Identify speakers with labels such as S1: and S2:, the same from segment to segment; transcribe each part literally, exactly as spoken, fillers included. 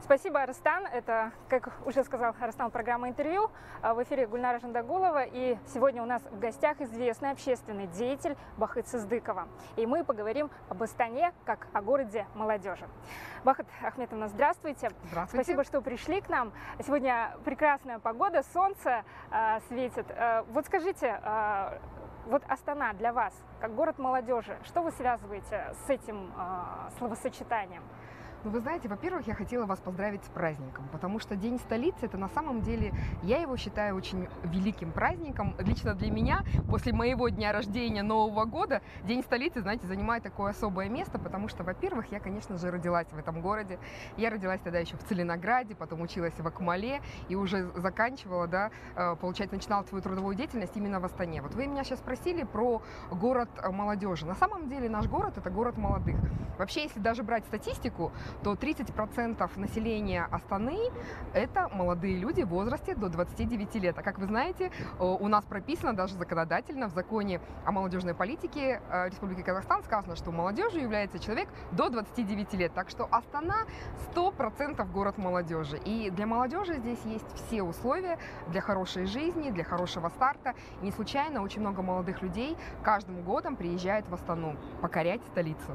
S1: Спасибо, Арыстан. Это, как уже сказал Арыстан, программа «Интервью». В эфире Гульнара Жандагулова. И сегодня у нас в гостях известный общественный деятель Бахыт Сыздыкова. И мы поговорим об Астане как о городе молодежи. Бахыт Ахметовна, здравствуйте.
S2: Здравствуйте.
S1: Спасибо, что пришли к нам. Сегодня прекрасная погода, солнце э, светит. Э, вот скажите, э, вот Астана для вас, как город молодежи, что вы связываете с этим э, словосочетанием?
S2: Ну, вы знаете, во-первых, я хотела вас поздравить с праздником, потому что День столицы – это на самом деле, я его считаю очень великим праздником. Лично для меня, после моего дня рождения, Нового года, День столицы, знаете, занимает такое особое место, потому что, во-первых, я, конечно же, родилась в этом городе. Я родилась тогда еще в Целинограде, потом училась в Акмале и уже заканчивала, да, получается, начинала свою трудовую деятельность именно в Астане. Вот вы меня сейчас спросили про город молодежи. На самом деле наш город – это город молодых. Вообще, если даже брать статистику, то тридцать процентов населения Астаны – это молодые люди в возрасте до двадцати девяти лет. А как вы знаете, у нас прописано даже законодательно в законе о молодежной политике Республики Казахстан сказано, что молодежью является человек до двадцати девяти лет. Так что Астана сто процентов город молодежи. И для молодежи здесь есть все условия для хорошей жизни, для хорошего старта. И не случайно очень много молодых людей каждым годом приезжает в Астану покорять столицу.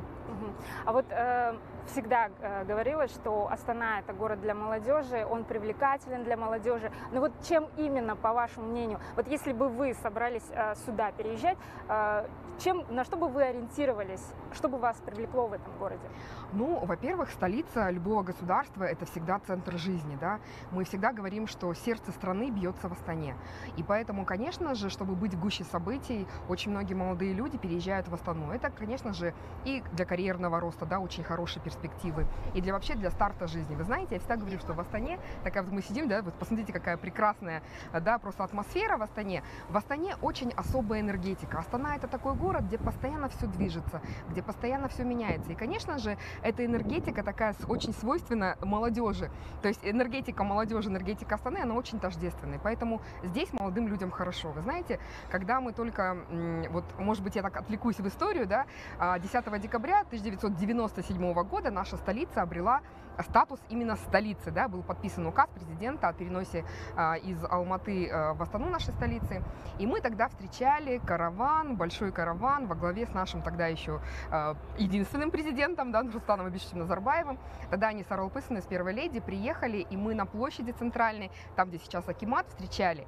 S1: А вот э, всегда э, говорилось, что Астана – это город для молодежи, он привлекателен для молодежи. Но вот чем именно, по вашему мнению, вот если бы вы собрались э, сюда переезжать, э, чем, на что бы вы ориентировались, что бы вас привлекло в этом городе?
S2: Ну, во-первых, столица любого государства – это всегда центр жизни, да. Мы всегда говорим, что сердце страны бьется в Астане. И поэтому, конечно же, чтобы быть в гуще событий, очень многие молодые люди переезжают в Астану. Это, конечно же, и для карьерного роста, да, очень хорошие перспективы, и для вообще для старта жизни. Вы знаете, я всегда говорю, что в Астане, такая вот мы сидим, да, вот посмотрите, какая прекрасная, да, просто атмосфера в Астане. В Астане очень особая энергетика. Астана – это такой город, где постоянно все движется, где постоянно все меняется. И, конечно же, эта энергетика такая очень свойственна молодежи. То есть энергетика молодежи, энергетика Астаны, она очень тождественная. Поэтому здесь молодым людям хорошо. Вы знаете, когда мы только, вот, может быть, я так отвлекусь в историю, да, десятого декабря тысяча девятьсот девяносто седьмого года наша столица обрела статус именно столицы, да, был подписан указ президента о переносе а, из Алматы а, в Астану, нашей столицы, и мы тогда встречали караван, большой караван во главе с нашим тогда еще а, единственным президентом, да, Нурсултаном Абишевичем Назарбаевым. Тогда они с Арал Пысиной, с первой леди, приехали, и мы на площади центральной, там, где сейчас Акимат, встречали.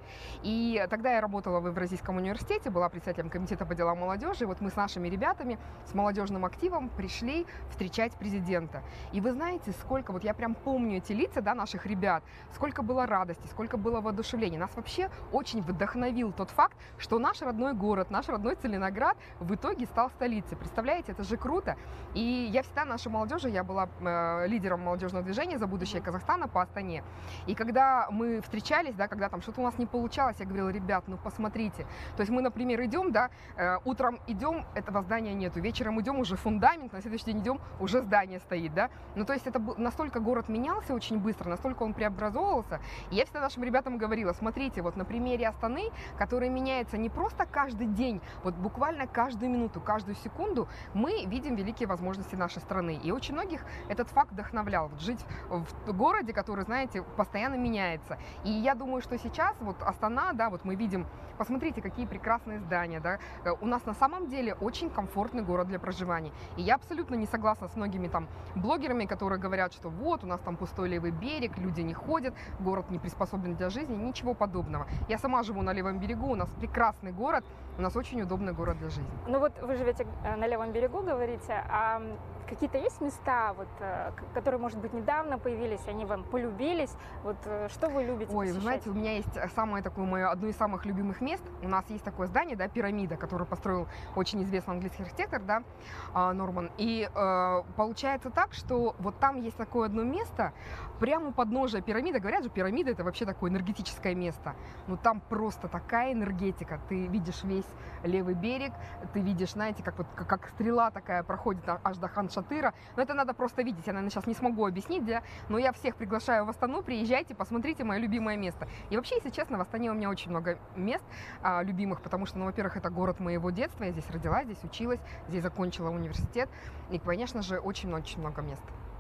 S2: И тогда я работала в Евразийском университете, была председателем комитета по делам молодежи, и вот мы с нашими ребятами, с молодежным активом пришли встречать президента. И вы знаете, сколько, вот я прям помню эти лица, да, наших ребят, сколько было радости, сколько было воодушевления. Нас вообще очень вдохновил тот факт, что наш родной город, наш родной Целиноград в итоге стал столицей. Представляете, это же круто. И я всегда нашей молодежи, я была э, лидером молодежного движения «За будущее Казахстана» по Астане. И когда мы встречались, да, когда там что-то у нас не получалось, я говорила: ребят, ну посмотрите. То есть мы, например, идем, да, э, утром идем, этого здания нету, вечером идем, уже фундамент, на следующий день идем, уже здание стоит, да. Ну, то есть это настолько город менялся очень быстро, настолько он преобразовывался. И я всегда нашим ребятам говорила: смотрите, вот на примере Астаны, которая меняется не просто каждый день, вот буквально каждую минуту, каждую секунду, мы видим великие возможности нашей страны. И очень многих этот факт вдохновлял. Вот жить в городе, который, знаете, постоянно меняется. И я думаю, что сейчас вот Астана, да, вот мы видим, посмотрите, какие прекрасные здания, да. У нас на самом деле очень комфортный город для проживания. И я абсолютно не согласна с многими там блогерами, которые говорят, что вот у нас там пустой левый берег, люди не ходят, город не приспособлен для жизни, ничего подобного. Я сама живу на левом берегу, у нас прекрасный город, у нас очень удобный город для жизни.
S1: Ну вот вы живете на левом берегу, говорите, а какие-то есть места, вот, которые, может быть, недавно появились, они вам полюбились? Вот что вы любите
S2: Ой,
S1: посещать?
S2: вы знаете, у меня есть самое такое мое, одно из самых любимых мест. У нас есть такое здание, да, пирамида, которую построил очень известный английский архитектор, да, Норман. И э, получается так, что вот там есть такое одно место, прямо у подножия пирамиды. Говорят же, пирамида — это вообще такое энергетическое место. Но там просто такая энергетика. Ты видишь весь левый берег, ты видишь, знаете, как вот как, как стрела такая проходит аж до Хан-Шатыра. Но это надо просто видеть. Я, наверное, сейчас не смогу объяснить, да, но я всех приглашаю в Астану, приезжайте, посмотрите мое любимое место. И вообще, если честно, в Астане у меня очень много мест а, любимых, потому что, ну, во-первых, это город моего детства, я здесь родилась, здесь училась, здесь закончила университет, и, конечно же, очень-очень много мест.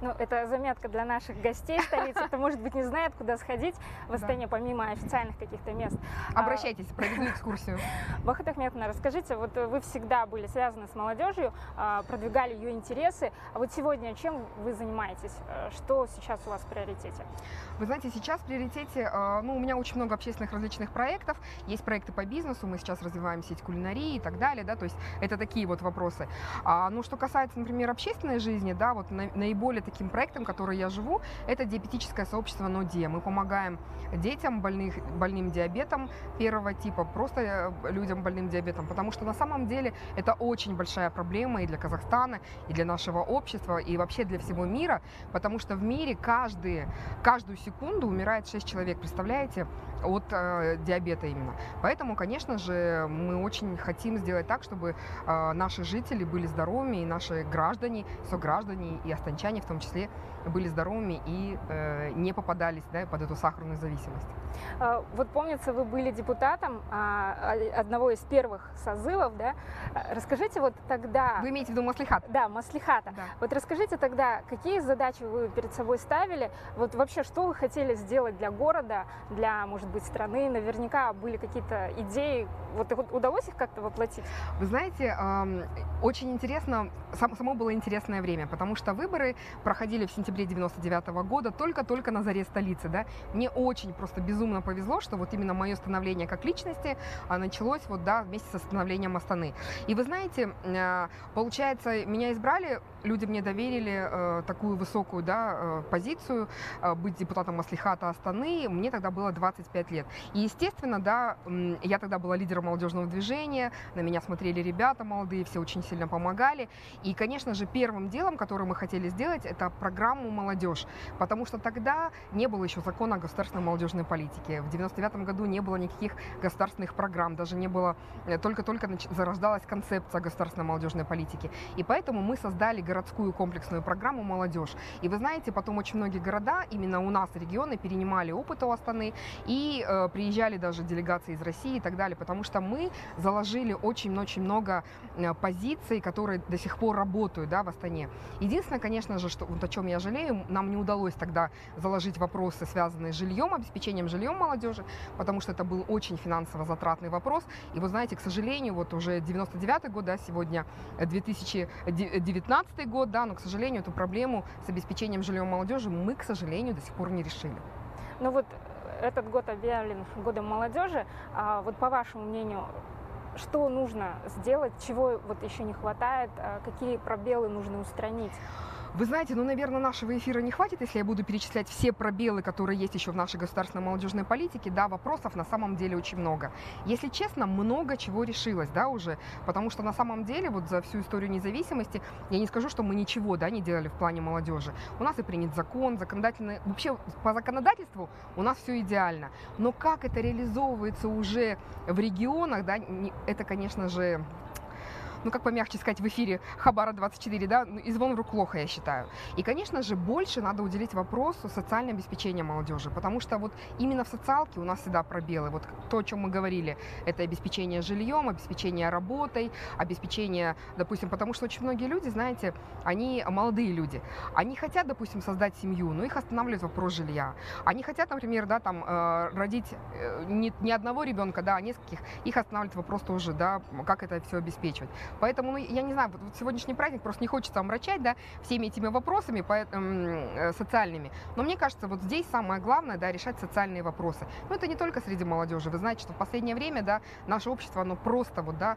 S1: Ну, это заметка для наших гостей столицы, кто, может быть, не знает, куда сходить в Астане, помимо официальных каких-то мест.
S2: Обращайтесь, проведу экскурсию.
S1: Бахыт Ахметовна, расскажите, вот вы всегда были связаны с молодежью, продвигали ее интересы, а вот сегодня чем вы занимаетесь? Что сейчас у вас в приоритете?
S2: Вы знаете, сейчас в приоритете, ну, у меня очень много общественных различных проектов, есть проекты по бизнесу, мы сейчас развиваем сеть кулинарии и так далее, да, то есть это такие вот вопросы. А, ну, что касается, например, общественной жизни, да, вот на, наиболее таким проектом, который я живу, это диабетическое сообщество НОДИА. Мы помогаем детям больных, больным диабетом первого типа, просто людям больным диабетом, потому что на самом деле это очень большая проблема и для Казахстана, и для нашего общества, и вообще для всего мира, потому что в мире каждый, каждую секунду умирает шесть человек, представляете, от э, диабета именно. Поэтому, конечно же, мы очень хотим сделать так, чтобы э, наши жители были здоровыми, и наши граждане, сограждане и астанчане в том числе были здоровыми и э, не попадались, да, под эту сахарную зависимость.
S1: Вот помнится, вы были депутатом одного из первых созывов, да? Расскажите вот тогда...
S2: Вы имеете в виду маслихата?
S1: Да, маслихата. Да. Вот расскажите тогда, какие задачи вы перед собой ставили, вот вообще, что вы хотели сделать для города, для, может быть, страны, наверняка были какие-то идеи, вот удалось их как-то воплотить?
S2: Вы знаете, очень интересно, само было интересное время, потому что выборы проходили в сентябре девяносто девятого года, только-только на заре столицы, да? Мне очень просто безумно Безумно повезло, что вот именно мое становление как личности началось вот, да, вместе со становлением Астаны. И вы знаете, получается, меня избрали, люди мне доверили э, такую высокую, да, э, позицию, э, быть депутатом маслихата Астаны. Мне тогда было двадцать пять лет. И, естественно, да, я тогда была лидером молодежного движения, на меня смотрели ребята молодые, все очень сильно помогали. И, конечно же, первым делом, которое мы хотели сделать, это программу «Молодежь», потому что тогда не было еще закона о государственной молодежной политике. В девяносто девятом году не было никаких государственных программ, даже не было, только-только зарождалась концепция государственной молодежной политики. И поэтому мы создали городскую комплексную программу «Молодежь». И вы знаете, потом очень многие города, именно у нас регионы, перенимали опыт у Астаны и э, приезжали даже делегации из России и так далее, потому что мы заложили очень-очень много позиций, которые до сих пор работают, да, в Астане. Единственное, конечно же, что, вот о чем я жалею, нам не удалось тогда заложить вопросы, связанные с жильем, обеспечением жильем молодежи, потому что это был очень финансово затратный вопрос. И вы знаете, к сожалению, вот уже девяносто девятый год, да, сегодня две тысячи девятнадцатый год, да, но, к сожалению, эту проблему с обеспечением жильем молодежи мы, к сожалению, до сих пор не решили.
S1: Ну вот этот год объявлен годом молодежи. А вот по вашему мнению, что нужно сделать, чего вот еще не хватает, какие пробелы нужно устранить?
S2: Вы знаете, ну, наверное, нашего эфира не хватит, если я буду перечислять все пробелы, которые есть еще в нашей государственной молодежной политике. Да, вопросов на самом деле очень много. Если честно, много чего решилось, да, уже, потому что на самом деле вот за всю историю независимости я не скажу, что мы ничего, да, не делали в плане молодежи. У нас и принят закон, законодательный, вообще по законодательству у нас все идеально. Но как это реализовывается уже в регионах, да, это, конечно же, ну, как помягче сказать, в эфире Хабара двадцать четыре, да, и звон в рук плохо, я считаю. И, конечно же, больше надо уделить вопросу социального обеспечения молодежи, потому что вот именно в социалке у нас всегда пробелы. Вот то, о чем мы говорили, это обеспечение жильем, обеспечение работой, обеспечение, допустим, потому что очень многие люди, знаете, они молодые люди, они хотят, допустим, создать семью, но их останавливает вопрос жилья. Они хотят, например, да, там, родить не, не одного ребенка, да, а нескольких, их останавливает вопрос тоже, да, как это все обеспечивать. Поэтому, ну, я не знаю, вот, вот сегодняшний праздник просто не хочется омрачать, да, всеми этими вопросами по, э, социальными. Но мне кажется, вот здесь самое главное, да, решать социальные вопросы. Но это не только среди молодежи. Вы знаете, что в последнее время, да, наше общество, оно просто вот, да,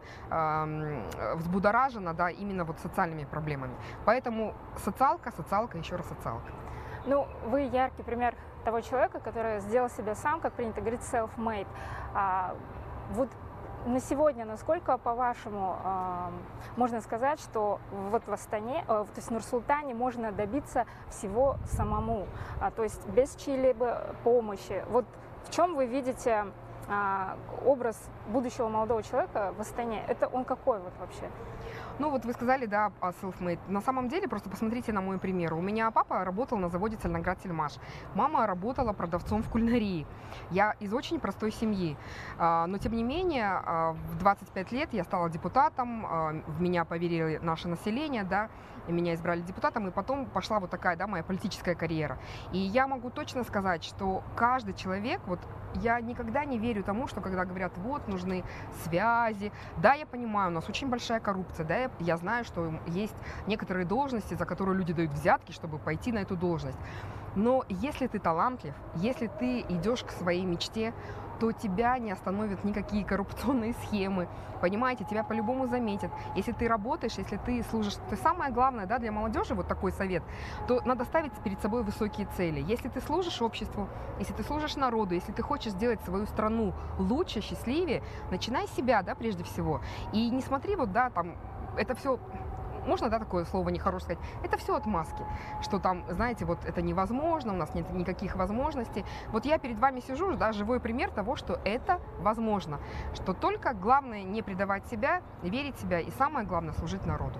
S2: э, взбудоражено, да, именно вот социальными проблемами. Поэтому социалка, социалка, еще раз социалка.
S1: Ну, вы яркий пример того человека, который сделал себя сам, как принято говорить, self-made. А, вот на сегодня, насколько, по-вашему, э, можно сказать, что вот в Астане, э, то есть в Нур-Султане можно добиться всего самому, а, то есть без чьей-либо помощи? Вот в чем вы видите а, образ будущего молодого человека в Астане, это он какой вот вообще?
S2: Ну вот вы сказали, да, о self-made. На самом деле, просто посмотрите на мой пример. У меня папа работал на заводе Цельноград-Тельмаш. Мама работала продавцом в кулинарии. Я из очень простой семьи. Но тем не менее, в двадцать пять лет я стала депутатом, в меня поверили наше население, да, меня избрали депутатом, и потом пошла вот такая, да, моя политическая карьера. И я могу точно сказать, что каждый человек, вот я никогда не верю тому, что когда говорят, вот, нужны связи. Да, я понимаю, у нас очень большая коррупция, да, я, я знаю, что есть некоторые должности, за которые люди дают взятки, чтобы пойти на эту должность. Но если ты талантлив, если ты идешь к своей мечте, то тебя не остановят никакие коррупционные схемы, понимаете, тебя по-любому заметят. Если ты работаешь, если ты служишь, то самое главное, да, для молодежи, вот такой совет, то надо ставить перед собой высокие цели. Если ты служишь обществу, если ты служишь народу, если ты хочешь сделать свою страну лучше, счастливее, начинай с себя, да, прежде всего. И не смотри, вот, да, там, это все... Можно, да, такое слово нехорошее сказать? Это все отмазки, что там, знаете, вот это невозможно, у нас нет никаких возможностей. Вот я перед вами сижу, да, живой пример того, что это возможно, что только главное не предавать себя, верить в себя и самое главное служить народу.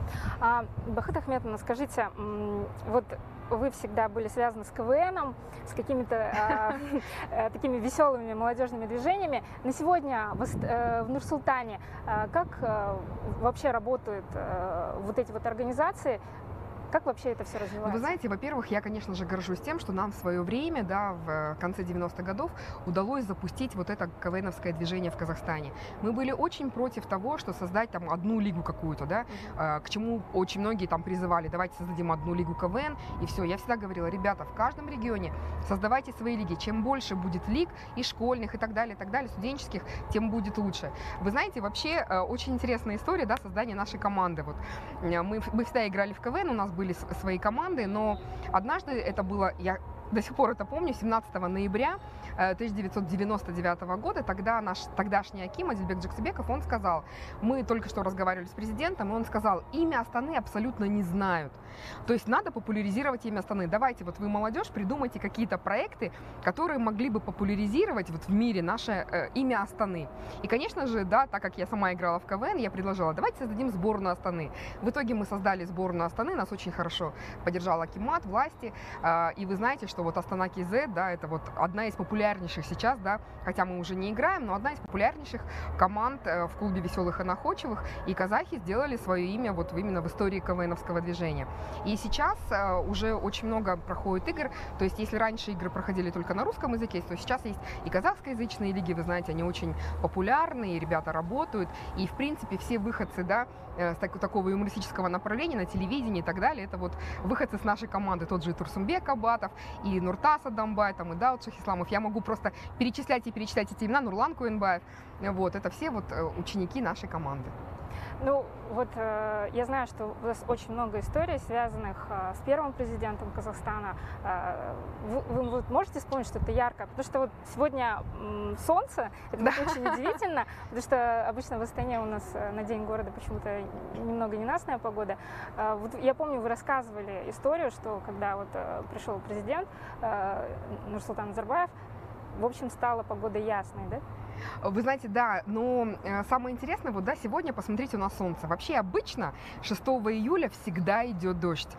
S1: А, Бахыт Ахметовна, скажите, вот вы всегда были связаны с КВНом, с какими-то э, такими веселыми молодежными движениями. На сегодня в, э, в Нур-Султане э, как э, вообще работают э, вот эти вот организации? Как вообще это все развивается?
S2: Ну, вы знаете, во-первых, я, конечно же, горжусь тем, что нам в свое время, да, в конце девяностых годов удалось запустить вот это КВНовское движение в Казахстане. Мы были очень против того, что создать там одну лигу какую-то, да, uh-huh. к чему очень многие там призывали, давайте создадим одну лигу КВН, и все. Я всегда говорила, ребята, в каждом регионе создавайте свои лиги. Чем больше будет лиг и школьных, и так далее, и так далее, студенческих, тем будет лучше. Вы знаете, вообще очень интересная история, да, создания нашей команды. Вот мы, мы всегда играли в КВН, у нас были свои команды, но однажды это было, я до сих пор это помню, семнадцатого ноября тысяча девятьсот девяносто девятого года, тогда наш тогдашний аким Адильбек Джаксыбеков, он сказал, мы только что разговаривали с президентом, и он сказал, имя Астаны абсолютно не знают. То есть надо популяризировать имя Астаны. Давайте, вот вы, молодежь, придумайте какие-то проекты, которые могли бы популяризировать вот в мире наше э, имя Астаны. И, конечно же, да, так как я сама играла в КВН, я предложила, давайте создадим сборную Астаны. В итоге мы создали сборную Астаны, нас очень хорошо поддержал акимат, власти, э, и вы знаете, что вот Астана КЗ, да, это вот одна из популярнейших сейчас, да, хотя мы уже не играем, но одна из популярнейших команд э, в клубе веселых и находчивых, и казахи сделали свое имя вот именно в истории КВНовского движения. И сейчас э, уже очень много проходит игр, то есть если раньше игры проходили только на русском языке, то сейчас есть и казахскоязычные лиги, вы знаете, они очень популярны, и ребята работают, и в принципе все выходцы, да, э, с так, такого юмористического направления на телевидении и так далее, это вот выходцы с нашей команды, тот же Турсунбек Абатов, и Нуртас Адамбай, там, и Даут Шахисламов, я могу просто перечислять и перечислять эти имена, Нурлан Куенбаев, вот, это все вот ученики нашей команды.
S1: Ну, вот э, я знаю, что у вас очень много историй, связанных э, с первым президентом Казахстана. Э, вы, вы вот можете вспомнить что-то яркое? Потому что вот сегодня м, солнце, это да. очень удивительно, потому что обычно в Астане у нас на День города почему-то немного ненастная погода. Э, вот я помню, вы рассказывали историю, что когда вот э, пришел президент э, Нурсултан Назарбаев, в общем, стала погода ясной, да?
S2: Вы знаете, да, но э, самое интересное, вот да, сегодня посмотрите, у нас солнце. Вообще обычно шестого июля всегда идет дождь.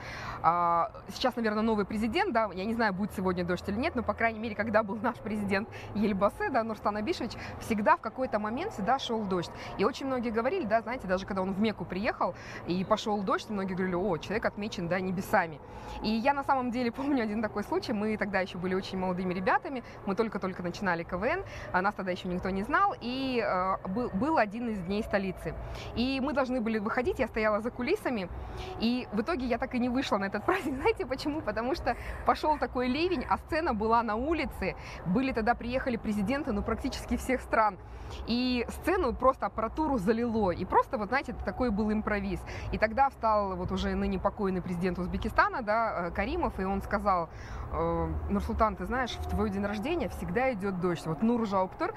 S2: А, сейчас, наверное, новый президент, да, я не знаю, будет сегодня дождь или нет, но, по крайней мере, когда был наш президент Ельбасы, да, Нурсултан Абишевич, всегда в какой-то момент всегда шел дождь. И очень многие говорили, да, знаете, даже когда он в Мекку приехал и пошел дождь, многие говорили, о, человек отмечен, да, небесами. И я на самом деле помню один такой случай, мы тогда еще были очень молодыми ребятами, мы только-только начинали КВН, а нас тогда еще никто не знал, и э, был, был один из дней столицы. И мы должны были выходить, я стояла за кулисами, и в итоге я так и не вышла на этот праздник. Знаете почему? Потому что пошел такой ливень, а сцена была на улице, были тогда, приехали президенты, ну, практически всех стран, и сцену просто аппаратуру залило, и просто, вот знаете, такой был импровиз. И тогда встал вот уже ныне покойный президент Узбекистана, да, Каримов, и он сказал, Нурсултан, ты знаешь, в твой день рождения всегда идет дождь. Вот Нур Жауптур, вот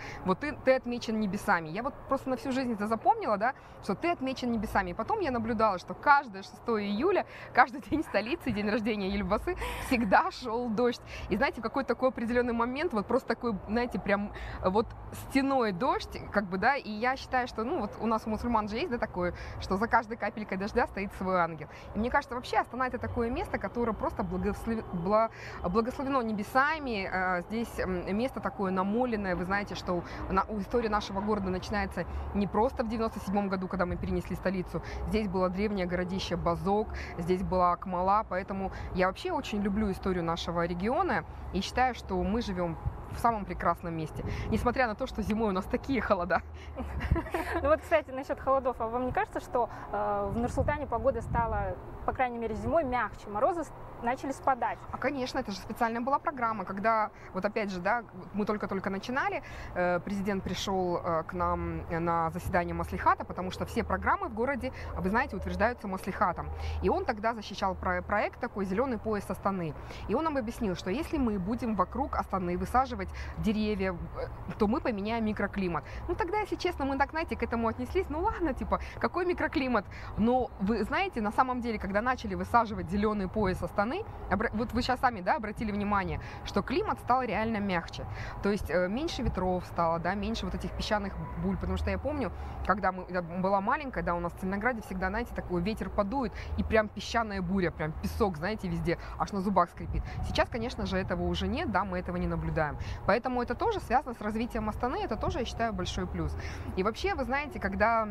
S2: ты, ты отмечен небесами. Я вот просто на всю жизнь это запомнила, да, что ты отмечен небесами. И потом я наблюдала, что каждое шестое июля, каждый день столицы, день рождения Ельбасы, всегда шел дождь. И знаете, в какой-то такой определенный момент, вот просто такой, знаете, прям вот стеной дождь, как бы, да, и я считаю, что, ну, вот у нас у мусульман же есть, да, такое, что за каждой капелькой дождя стоит свой ангел. И мне кажется, вообще Астана — это такое место, которое просто благослов... благословено небесами. Здесь место такое намоленное. Вы знаете, что на... история нашего города начинается не просто в девяносто седьмом году, когда мы перенесли столицу. Здесь было древнее городище Базок, здесь была Акмола, поэтому я вообще очень люблю историю нашего региона и считаю, что мы живем в самом прекрасном месте, несмотря на то, что зимой у нас такие холода.
S1: Ну вот, кстати, насчет холодов, а вам не кажется, что э, в Нур-Султане погода стала, по крайней мере, зимой мягче, морозы начали спадать?
S2: А, конечно, это же специальная была программа, когда, вот опять же, да, мы только-только начинали, э, президент пришел э, к нам на заседание Маслихата, потому что все программы в городе, вы знаете, утверждаются Маслихатом. И он тогда защищал про- проект такой «Зеленый пояс Астаны». И он нам объяснил, что если мы будем вокруг Астаны высаживать деревья, то мы поменяем микроклимат. Ну тогда, если честно, мы так, знаете, к этому отнеслись, ну ладно, типа, какой микроклимат? Но вы знаете, на самом деле, когда начали высаживать зеленый пояс Астаны, вот вы сейчас сами, да, обратили внимание, что климат стал реально мягче. То есть э, меньше ветров стало, да, меньше вот этих песчаных буль, потому что я помню, когда мы, я была маленькая, да, у нас в Целинограде всегда, знаете, такой ветер подует, и прям песчаная буря, прям песок, знаете, везде, аж на зубах скрипит. Сейчас, конечно же, этого уже нет, да, мы этого не наблюдаем. Поэтому это тоже связано с развитием Астаны, это тоже, я считаю, большой плюс. И вообще, вы знаете, когда,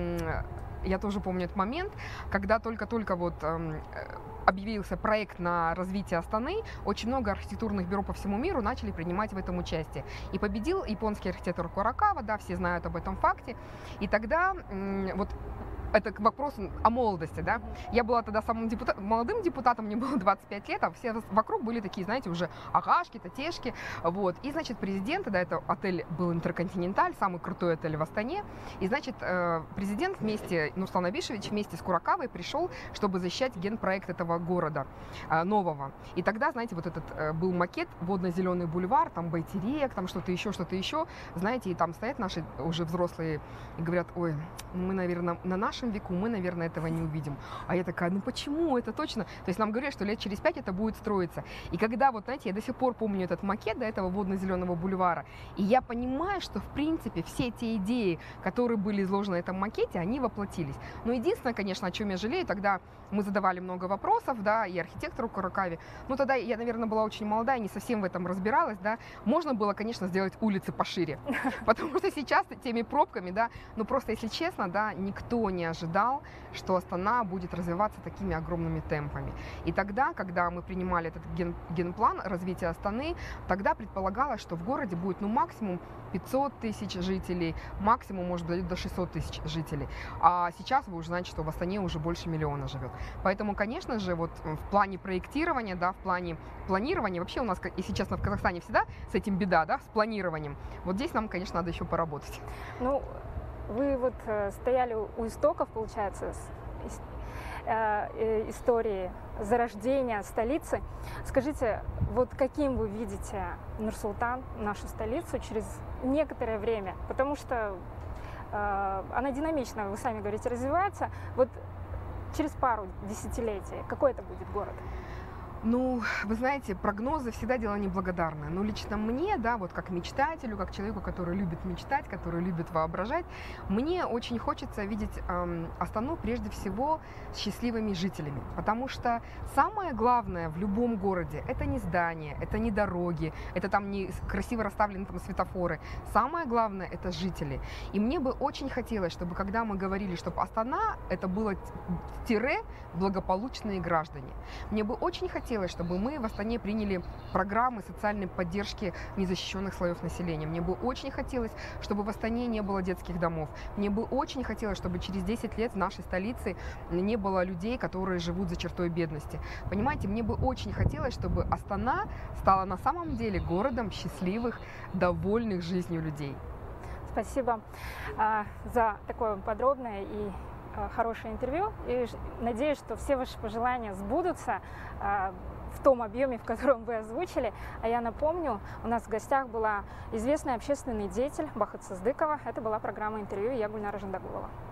S2: я тоже помню этот момент, когда только-только вот объявился проект на развитие Астаны, очень много архитектурных бюро по всему миру начали принимать в этом участие. И победил японский архитектор Куракава, да, все знают об этом факте. И тогда вот это к вопросу о молодости, да. Я была тогда самым депутат, молодым депутатом, мне было двадцать пять лет, а все вокруг были такие, знаете, уже агашки, татешки, вот. И, значит, президент, да, это отель был Интерконтиненталь, самый крутой отель в Астане, и, значит, президент вместе, Нурслан Абишевич вместе с Куракавой пришел, чтобы защищать генпроект этого города нового. И тогда, знаете, вот этот был макет, водно-зеленый бульвар, там Байтерек, там что-то еще, что-то еще, знаете, и там стоят наши уже взрослые и говорят: ой, мы, наверное, на наш веку мы, наверное, этого не увидим. А я такая: ну почему? Это точно. То есть нам говорят, что лет через пять это будет строиться. И когда, вот знаете, я до сих пор помню этот макет до этого водно-зеленого бульвара, и я понимаю, что, в принципе, все те идеи, которые были изложены в этом макете, они воплотились. Но единственное, конечно, о чем я жалею, тогда мы задавали много вопросов, да, и архитектору Куракаве. Ну, тогда я, наверное, была очень молодая, не совсем в этом разбиралась, да. Можно было, конечно, сделать улицы пошире, потому что сейчас теми пробками, да, ну, просто, если честно, да, никто не ожидал, что Астана будет развиваться такими огромными темпами. И тогда, когда мы принимали этот ген, генплан развития Астаны, тогда предполагалось, что в городе будет, ну, максимум пятьсот тысяч жителей, максимум, может быть, до шестьсот тысяч жителей. А сейчас вы уже знаете, что в Астане уже больше миллиона живет. Поэтому, конечно же, вот в плане проектирования, да, в плане планирования, вообще у нас, если честно, в Казахстане всегда с этим беда, да, с планированием. Вот здесь нам, конечно, надо еще поработать.
S1: Ну, вы вот э, стояли у истоков, получается, с, э, истории зарождения столицы. Скажите, вот каким вы видите Нур-Султан, нашу столицу, через некоторое время? Потому что э, она динамично, вы сами говорите, развивается. Вот через пару десятилетий какой это будет город?
S2: Ну, вы знаете, прогнозы всегда дело неблагодарное. Но лично мне, да, вот как мечтателю, как человеку, который любит мечтать, который любит воображать, мне очень хочется видеть эм, Астану прежде всего с счастливыми жителями. Потому что самое главное в любом городе — это не здания, это не дороги, это там не красиво расставлены там светофоры. Самое главное — это жители. И мне бы очень хотелось, чтобы когда мы говорили, чтобы Астана — это было тире благополучные граждане. Мне бы очень хотелось, чтобы мы в Астане приняли программы социальной поддержки незащищенных слоев населения. Мне бы очень хотелось, чтобы в Астане не было детских домов. Мне бы очень хотелось, чтобы через десять лет в нашей столице не было людей, которые живут за чертой бедности. Понимаете, мне бы очень хотелось, чтобы Астана стала на самом деле городом счастливых, довольных жизнью людей.
S1: Спасибо а, за такое подробное и хорошее интервью и надеюсь, что все ваши пожелания сбудутся в том объеме, в котором вы озвучили. А я напомню, у нас в гостях была известный общественный деятель Бахыт Сыздыкова. Это была программа интервью, я Гульнара Жандагулова.